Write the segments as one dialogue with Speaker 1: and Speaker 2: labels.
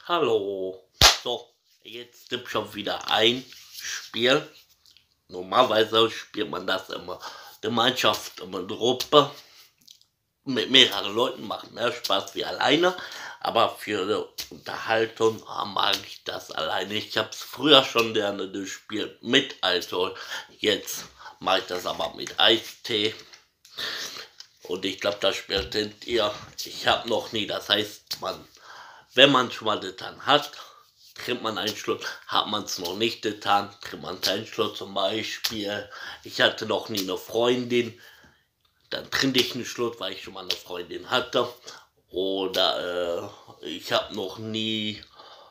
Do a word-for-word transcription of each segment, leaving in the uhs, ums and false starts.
Speaker 1: Hallo. So, jetzt gibt schon wieder ein Spiel. Normalerweise spielt man das immer Gemeinschaft, immer Gruppe. Mit mehreren Leuten macht mehr Spaß wie alleine. Aber für die Unterhaltung mag ich das alleine. Ich habe es früher schon gerne gespielt mit Alkohol. Jetzt mache ich das aber mit Eistee. Und ich glaube, das Spiel kennt ihr. Ich habe noch nie. Das heißt, man, wenn man schon mal getan hat, trinkt man einen Schluck. Hat man es noch nicht getan, trinkt man keinen Schluck. Zum Beispiel, ich hatte noch nie eine Freundin. Dann trinke ich einen Schluck, weil ich schon mal eine Freundin hatte. Oder äh, ich habe noch nie,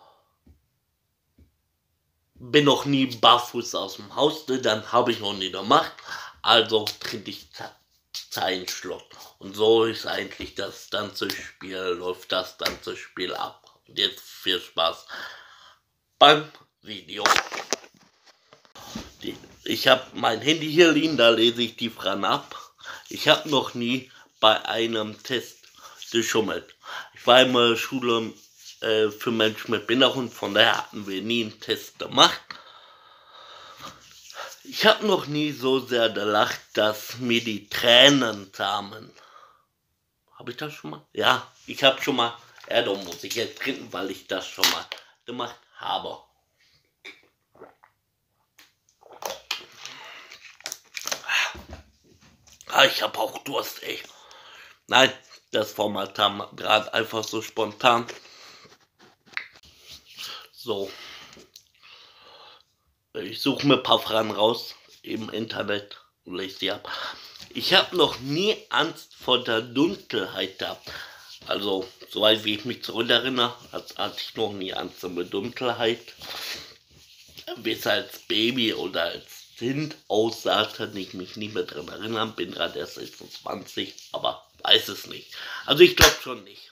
Speaker 1: bin noch nie barfuß aus dem Haus, dann habe ich noch nie gemacht. Also trinke ich einen Schluck. Und so ist eigentlich das ganze Spiel, läuft das ganze Spiel ab. Und jetzt viel Spaß beim Video. Ich habe mein Handy hier liegen, da lese ich die Fragen ab. Ich habe noch nie bei einem Test geschummelt. Ich war in der Schule äh, für Menschen mit Behinderung, von daher hatten wir nie einen Test gemacht. Ich habe noch nie so sehr gelacht, dass mir die Tränen kamen. Habe ich das schon mal? Ja, ich habe schon mal, ja, da muss ich jetzt trinken, weil ich das schon mal gemacht habe. Ah, ich habe auch Durst, ey. Nein, das Format kam gerade einfach so spontan. So. Ich suche mir ein paar Fragen raus im Internet und lese sie ab. Ich habe noch nie Angst vor der Dunkelheit gehabt. Also, soweit wie ich mich zurückerinnere, hatte ich noch nie Angst vor der Dunkelheit. Bis als Baby oder als Kind aussah, kann ich mich nicht mehr daran erinnern. Bin gerade erst sechsundzwanzig, aber weiß es nicht. Also ich glaube schon nicht.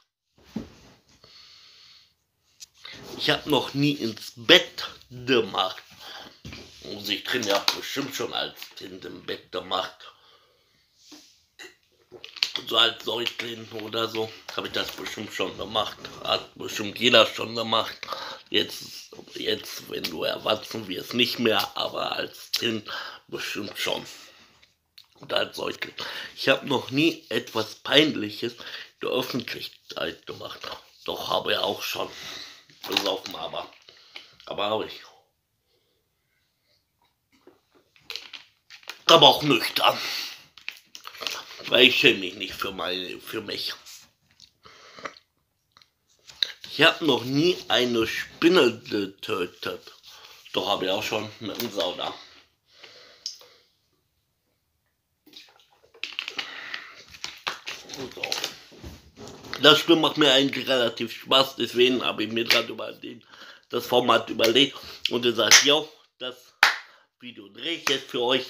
Speaker 1: Ich habe noch nie ins Bett gemacht. Muss ich drin, ja bestimmt schon als Kind im Bett gemacht. So als Säugling oder so habe ich das bestimmt schon gemacht. Hat bestimmt jeder schon gemacht. Jetzt, jetzt, wenn du erwachsen wirst, nicht mehr, aber als Kind bestimmt schon. Oder als Säugling. Ich habe noch nie etwas Peinliches der Öffentlichkeit gemacht. Doch habe ich auch schon. Besoffen, aber. Aber habe ich. Aber auch nüchtern. Weil ich schäme mich nicht für, meine, für mich. Ich habe noch nie eine Spinne getötet. Doch habe ich auch schon mit dem Sauda. So. Das Spiel macht mir eigentlich relativ Spaß, deswegen habe ich mir gerade über den, das Format überlegt und gesagt, ja, das Video drehe ich jetzt für euch.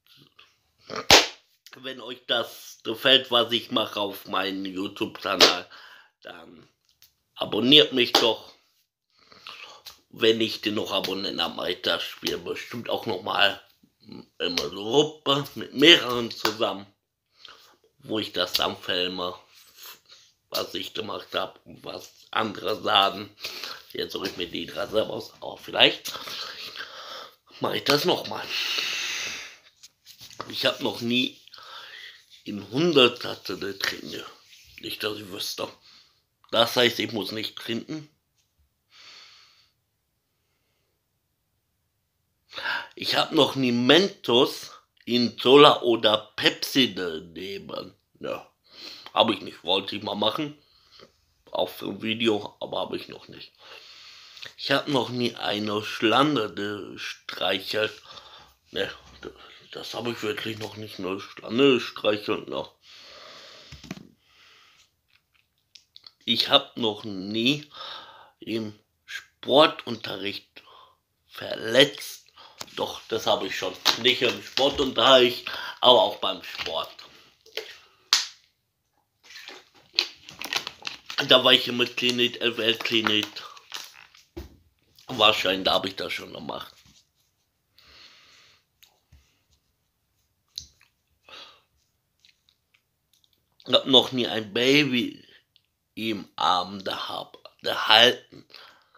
Speaker 1: Wenn euch das gefällt, was ich mache auf meinem YouTube-Kanal, dann abonniert mich doch. Wenn ich den noch abonnieren habe, mache ich das Spiel bestimmt auch nochmal immer so Gruppe mit mehreren zusammen, wo ich das dann filme, was ich gemacht habe und was andere sagen. Jetzt suche ich mir die drei selber aus, aber vielleicht mache ich das nochmal. Ich habe noch nie in hundert Tasse getrunken. Nicht, dass ich wüsste. Das heißt, ich muss nicht trinken. Ich habe noch nie Mentos in Cola oder Pepsi gegeben. Ja, habe ich nicht. Wollte ich mal machen. Auch für ein Video, aber habe ich noch nicht. Ich habe noch nie eine Schlange gestreichelt. Ne, das habe ich wirklich noch nicht. Eine Schlange gestreichelt. Ne. Ich habe noch nie im Sportunterricht verletzt. Doch, das habe ich schon. Nicht im Sportunterricht, aber auch beim Sport. Da war ich im Klinik, L W L-Klinik. Wahrscheinlich, da habe ich das schon gemacht. Ich habe noch nie ein Baby im Arm gehabt, gehalten.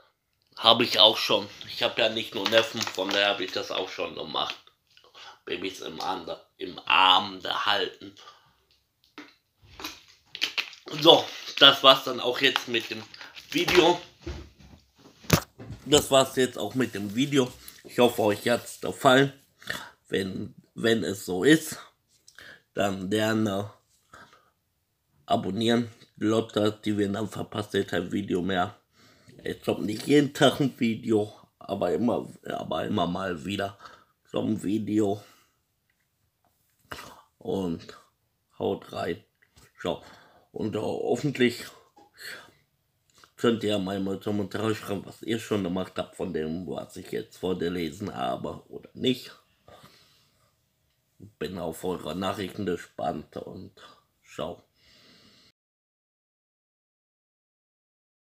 Speaker 1: habe ich auch schon. Ich habe ja nicht nur Neffen, von daher habe ich das auch schon gemacht. Babys im, Ander, im Arm halten. So, das war's dann auch jetzt mit dem Video. Das war's jetzt auch mit dem Video. Ich hoffe, euch hat's gefallen. Wenn, wenn es so ist, dann gerne abonnieren. Glocke aktivieren, dann verpasst ihr kein Video mehr. Es kommt nicht jeden Tag ein Video, aber immer, aber immer mal wieder so ein Video. Und haut rein. Ciao. Und uh, hoffentlich könnt ihr mal in Kommentare schreiben, was ihr schon gemacht habt von dem, was ich jetzt vorgelesen habe oder nicht. Bin auf eure Nachrichten gespannt und ciao.